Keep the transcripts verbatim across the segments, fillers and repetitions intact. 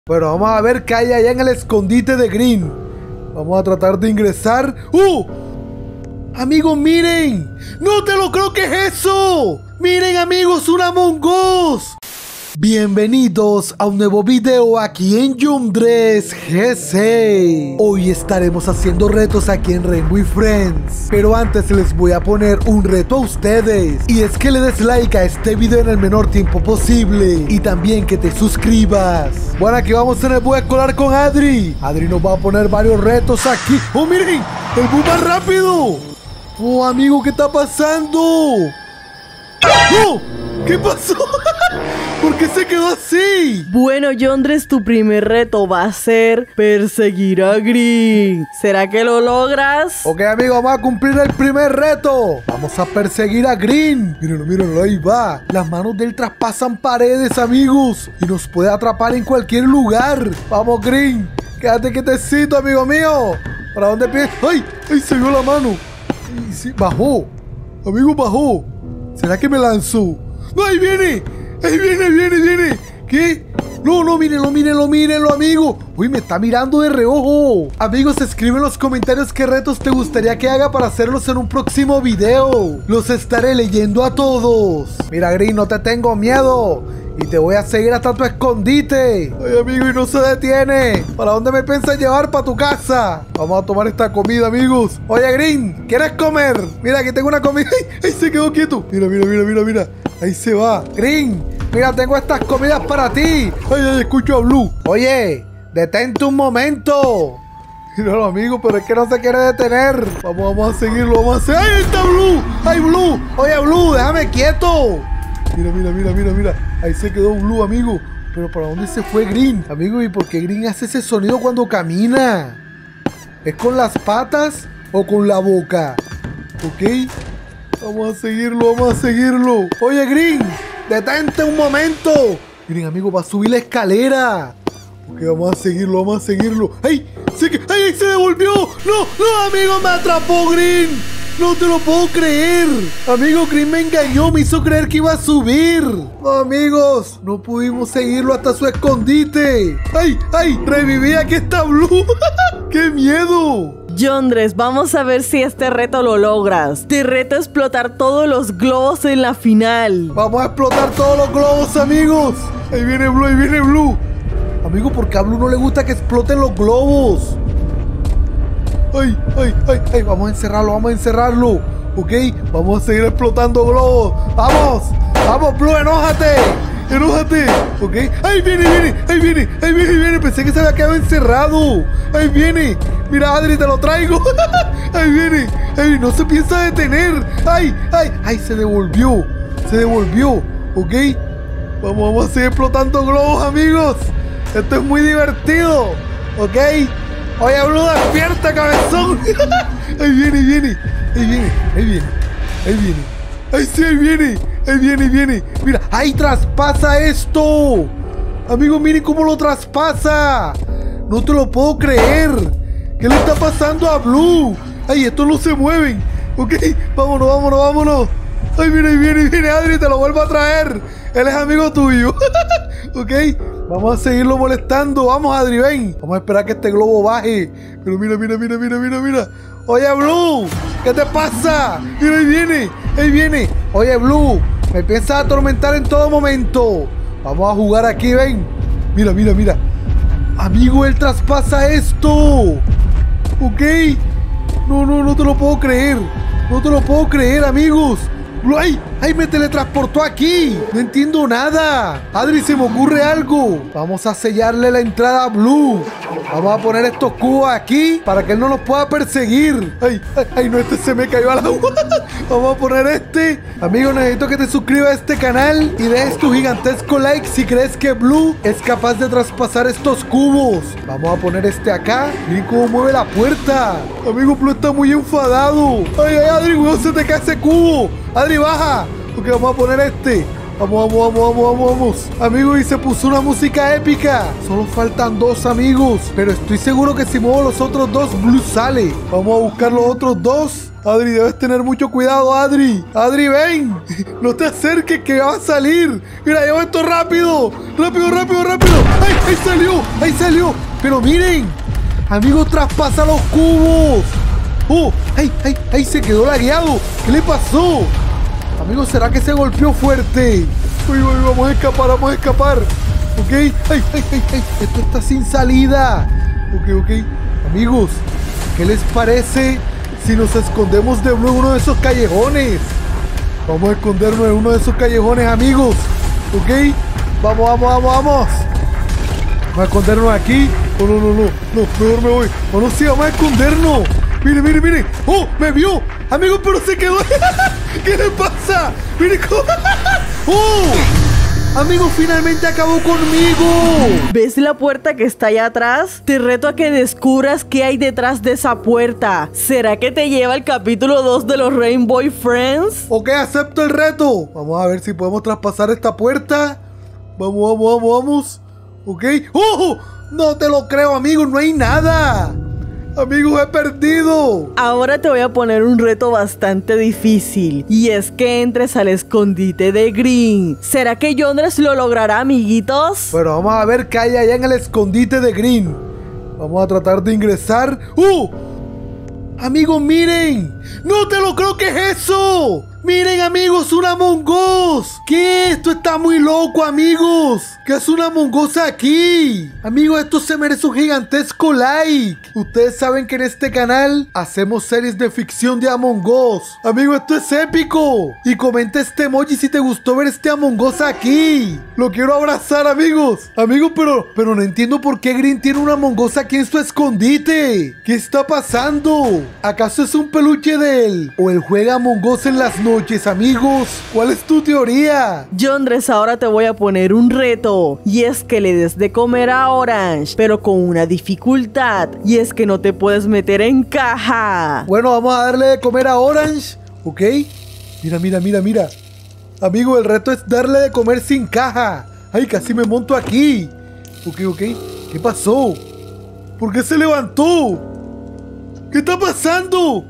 Pero vamos a ver qué hay allá en el escondite de Green. Vamos a tratar de ingresar. ¡Uh! Amigos, miren. No te lo creo, que es eso. Miren, amigos, un Among Us. Bienvenidos a un nuevo video aquí en Yumdress G C. Hoy estaremos haciendo retos aquí en Rainbow Friends, pero antes les voy a poner un reto a ustedes, y es que le des like a este video en el menor tiempo posible y también que te suscribas. Bueno, aquí vamos en el bus escolar con Adri. Adri nos va a poner varios retos aquí. ¡Oh, miren! ¡El bus más rápido! ¡Oh, amigo! ¿Qué está pasando? ¡Oh! ¿Qué pasó? ¿Por qué se quedó así? Bueno, Yumdress, tu primer reto va a ser perseguir a Green. ¿Será que lo logras? Ok, amigo, vamos a cumplir el primer reto. Vamos a perseguir a Green. Mírenlo, mírenlo, ahí va. Las manos de él traspasan paredes, amigos, y nos puede atrapar en cualquier lugar. Vamos, Green. Quédate quietecito, amigo mío. ¿Para dónde piensas? ¡Ay! ¡Ay, se vio la mano! Ay, sí, bajó. Amigo, bajó. ¿Será que me lanzó? ¡No, ahí viene! ¡Ahí viene, viene, viene! ¿Qué? No, no, mírenlo, mírenlo, mírenlo, amigo. Uy, me está mirando de reojo. Amigos, escribe en los comentarios qué retos te gustaría que haga para hacerlos en un próximo video. Los estaré leyendo a todos. Mira, Green, no te tengo miedo y te voy a seguir hasta tu escondite. Ay, amigo, y no se detiene. ¿Para dónde me piensas llevar? ¿Para tu casa? Vamos a tomar esta comida, amigos. Oye, Green, ¿quieres comer? Mira, aquí tengo una comida. ¡Ay! ¡Ay, se quedó quieto! Mira, mira, mira, mira, mira. Ahí se va. Green, mira, tengo estas comidas para ti. Ay, ay, escucho a Blue. Oye, detente un momento. Míralo, amigo, pero es que no se quiere detener. Vamos, vamos a seguirlo, vamos a hacer. ¡Ay, ahí está Blue! ¡Ay, Blue! Oye, Blue, déjame quieto. Mira, mira, mira, mira, mira. Ahí se quedó Blue, amigo. Pero ¿para dónde se fue Green? Amigo, ¿y por qué Green hace ese sonido cuando camina? ¿Es con las patas o con la boca? ¿Ok? Vamos a seguirlo, vamos a seguirlo. Oye, Green, detente un momento. Green, amigo, va a subir la escalera. Ok, vamos a seguirlo, vamos a seguirlo. ¡Ay! ¡Se, que, ay, ay, se devolvió! ¡No, no, amigo! ¡Me atrapó Green! ¡No te lo puedo creer! Amigo, Green me engañó, me hizo creer que iba a subir. No, amigos, no pudimos seguirlo hasta su escondite. ¡Ay, ay! ¡Reviví! ¡Aquí está Blue! ¡Qué miedo! Yumdress, vamos a ver si este reto lo logras. Te reto a explotar todos los globos en la final. Vamos a explotar todos los globos, amigos. Ahí viene Blue, ahí viene Blue. Amigo, ¿por qué a Blue no le gusta que exploten los globos? Ay, ay, ay, ay, vamos a encerrarlo, vamos a encerrarlo. Ok, vamos a seguir explotando globos. Vamos, vamos, Blue, enójate. Enójate, ok. Ahí viene, viene, ahí viene, ahí viene, ahí viene. Pensé que se había quedado encerrado. Ahí viene. Mira, Adri, te lo traigo. Ahí viene. Ahí no se piensa detener. Ay, ay, ay, se devolvió. Se devolvió, ok. Vamos, vamos a seguir explotando globos, amigos. Esto es muy divertido, ok. Oye, Blue, despierta, cabezón. Ahí viene, ahí viene. Ahí viene, ahí viene. Ahí viene. Ahí sí, ahí viene. Ahí viene, ahí viene. Mira, ahí traspasa esto. Amigo, miren cómo lo traspasa. No te lo puedo creer. ¿Qué le está pasando a Blue? Ay, estos no se mueven. Ok, vámonos, vámonos, vámonos. Ay, mira, ahí viene, ahí viene, Adri, te lo vuelvo a traer. Él es amigo tuyo. Ok, vamos a seguirlo molestando. Vamos, Adri, ven. Vamos a esperar que este globo baje. Pero mira, mira, mira, mira, mira, mira. Oye, Blue, ¿qué te pasa? Mira, ahí viene, ahí viene. Oye, Blue, me piensas atormentar en todo momento. Vamos a jugar aquí, ven. Mira, mira, mira. Amigo, él traspasa esto. Ok. No, no, no te lo puedo creer. No te lo puedo creer, amigos. ¡Ay! ¡Ay! Me teletransportó aquí. No entiendo nada. Adri, se me ocurre algo. Vamos a sellarle la entrada a Blue. Vamos a poner estos cubos aquí para que él no nos pueda perseguir. ¡Ay! ¡Ay! ¡Ay! No, este se me cayó al agua. Vamos a poner este. Amigo, necesito que te suscribas a este canal y dejes tu gigantesco like si crees que Blue es capaz de traspasar estos cubos. Vamos a poner este acá. Miren cómo mueve la puerta. Amigo, Blue está muy enfadado. ¡Ay, ay, Adri, weón! Se te cae ese cubo. Adri, baja. Ok, vamos a poner este. Vamos, vamos, vamos, vamos, vamos, vamos. Amigos, y se puso una música épica. Solo faltan dos, amigos. Pero estoy seguro que si muevo los otros dos, Blue sale. Vamos a buscar los otros dos. Adri, debes tener mucho cuidado, Adri. Adri, ven. No te acerques, que va a salir. Mira, lleva esto rápido. Rápido, rápido, rápido. ¡Ay, ahí salió! ¡Ahí salió! Pero miren. Amigos, traspasa los cubos. ¡Oh! ¡Ay, ay, ay! Se quedó lagueado. ¿Qué le pasó? Amigos, ¿será que se golpeó fuerte? Uy, uy, vamos a escapar, vamos a escapar. Ok. ¡Ay, ay, ay, ay! Esto está sin salida. Ok, ok. Amigos, ¿qué les parece si nos escondemos de Blue en uno de esos callejones? Vamos a escondernos en uno de esos callejones, amigos. Ok. Vamos, vamos, vamos, vamos. Vamos a escondernos aquí. No, no, no, no. No, mejor me voy. No, no, sí, vamos a escondernos. Mire, mire, mire. ¡Oh! ¡Me vio! Amigos, pero se quedó. ¿Qué le pasa? Mire cómo. ¡Oh! Amigo, finalmente acabó conmigo. ¿Ves la puerta que está allá atrás? Te reto a que descubras qué hay detrás de esa puerta. ¿Será que te lleva al capítulo dos de los Rainbow Friends? Ok, acepto el reto. Vamos a ver si podemos traspasar esta puerta. Vamos, vamos, vamos, vamos. Ok. ¡Oh! No te lo creo, amigo. No hay nada. Amigos, he perdido. Ahora te voy a poner un reto bastante difícil. Y es que entres al escondite de Green. ¿Será que Yondres lo logrará, amiguitos? Pero vamos a ver qué hay allá en el escondite de Green. Vamos a tratar de ingresar. ¡Uh! Amigos, miren. No te lo creo. ¿Qué es eso? Miren, amigos, un Among Us. ¿Qué? Esto está muy loco, amigos. ¿Qué es un Among Us aquí? Amigos, esto se merece un gigantesco like. Ustedes saben que en este canal hacemos series de ficción de Among Us. Amigos, esto es épico. Y comenta este emoji si te gustó ver este Among Us aquí. Lo quiero abrazar, amigos. Amigos, pero, pero no entiendo por qué Green tiene un Among Us aquí en su escondite. ¿Qué está pasando? ¿Acaso es un peluche de él? ¿O él juega Among Us en las noches, amigos? ¿Cuál es tu teoría? Yondres, ahora te voy a poner un reto. Y es que le des de comer a Orange, pero con una dificultad. Y es que no te puedes meter en caja. Bueno, vamos a darle de comer a Orange. ¿Ok? Mira, mira, mira, mira. Amigo, el reto es darle de comer sin caja. Ay, casi me monto aquí. Ok, ok. ¿Qué pasó? ¿Por qué se levantó? ¿Qué está pasando?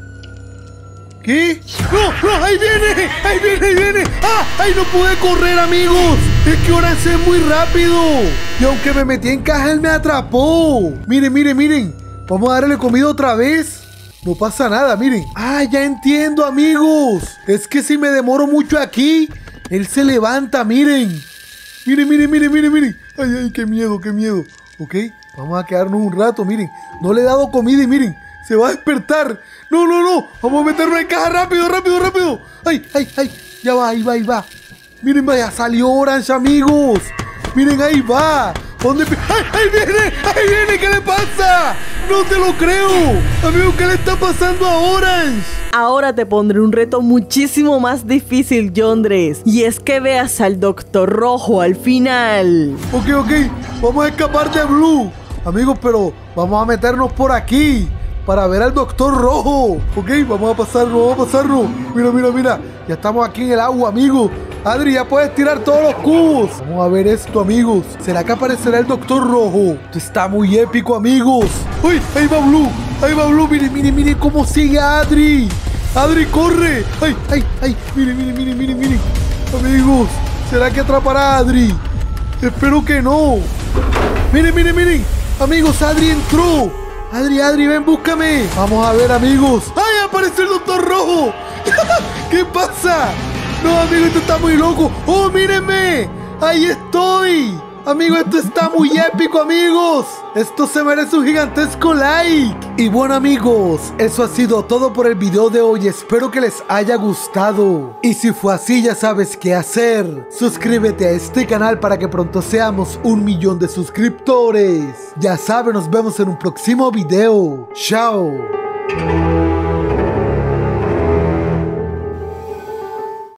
¿Qué? ¡No! ¡No! ¡Ahí viene! ¡Ahí viene! ¡Ahí viene! ¡Ah! ¡Ahí no pude correr, amigos! Es que Orange es muy rápido. Y aunque me metí en caja, él me atrapó. Miren, miren, miren. Vamos a darle comida otra vez. No pasa nada, miren. ¡Ah! Ya entiendo, amigos. Es que si me demoro mucho aquí, él se levanta, miren. Miren, miren, miren, miren, miren. ¡Ay, ay! ¡Qué miedo, qué miedo! Ok, vamos a quedarnos un rato, miren. No le he dado comida y miren. Se va a despertar. No, no, no. Vamos a meternos en caja rápido, rápido, rápido. Ay, ay, ay. Ya va, ahí va, ahí va. Miren, vaya, salió Orange, amigos. Miren, ahí va. ¿Dónde? ¡Ay, ahí viene! ¡Ahí viene! ¿Qué le pasa? No te lo creo. Amigo, ¿qué le está pasando a Orange? Ahora te pondré un reto muchísimo más difícil, Yondres. Y es que veas al Doctor Rojo al final. Ok, ok. Vamos a escapar de Blue. Amigos, pero vamos a meternos por aquí para ver al Doctor Rojo. Ok, vamos a pasarlo, vamos a pasarlo. Mira, mira, mira. Ya estamos aquí en el agua, amigos. Adri, ya puedes tirar todos los cubos. Vamos a ver esto, amigos. ¿Será que aparecerá el Doctor Rojo? Esto está muy épico, amigos. ¡Uy! Ahí va Blue. Ahí va Blue. Miren, miren, miren cómo sigue a Adri. Adri, corre. ¡Ay, ay, ay! Miren, miren, miren, miren, miren. Amigos, ¿será que atrapará a Adri? Espero que no. Miren, miren, miren. Amigos, Adri entró. Adri, Adri, ven, búscame. Vamos a ver, amigos. ¡Ay, apareció el Doctor Rojo! ¿Qué pasa? No, amigo, esto está muy loco. ¡Oh, mírenme! ¡Ahí estoy! Amigos, esto está muy épico, amigos. Esto se merece un gigantesco like. Y bueno, amigos, eso ha sido todo por el video de hoy. Espero que les haya gustado. Y si fue así, ya sabes qué hacer. Suscríbete a este canal para que pronto seamos un millón de suscriptores. Ya sabes, nos vemos en un próximo video. Chao.